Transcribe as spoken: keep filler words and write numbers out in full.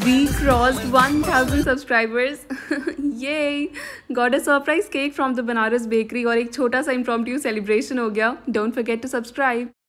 We crossed one thousand subscribers. Yay! Got a surprise cake from the Banaras bakery और एक छोटा सा impromptu celebration हो गया. Don't forget to subscribe.